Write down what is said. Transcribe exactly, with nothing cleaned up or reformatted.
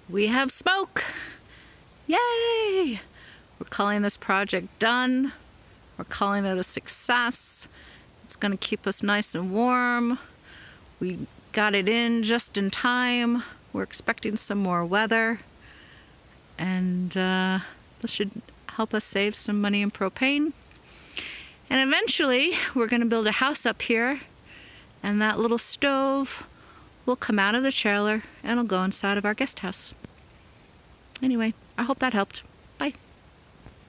We have smoke! Yay! We're calling this project done. We're calling it a success. It's going to keep us nice and warm. We got it in just in time. We're expecting some more weather. And uh, this should help us save some money in propane. And eventually, we're going to build a house up here. And that little stove will come out of the trailer and it'll go inside of our guest house. Anyway, I hope that helped.